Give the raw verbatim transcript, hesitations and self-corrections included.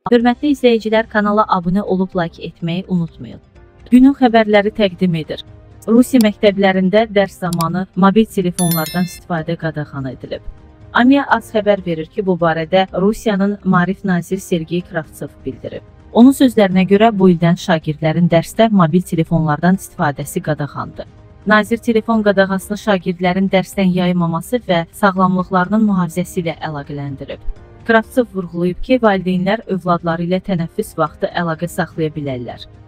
Hörmətli izləyicilər, kanala abunə olub like etməyi unutmayın. Günün xəbərləri təqdim edir. Rusiya məktəblərində dərs zamanı mobil telefonlardan istifadə qadağan edilib. AMIA AS xəbər verir ki, bu barədə Rusiyanın Maarif naziri Sergey Kravtsov bildirib. Onun sözlərinə görə bu ildən şagirdlərin dərsdə mobil telefonlardan istifadəsi qadağandır. Nazir telefon qadağasını şagirdlərin dərsdən yaymaması və sağlamlıqlarının mühafizəsi ilə əlaqələndirib. Kravtsov vurğulayıb ki, valideynlər övladları ilə tənəffüs vaxtı əlaqə saxlaya bilərlər.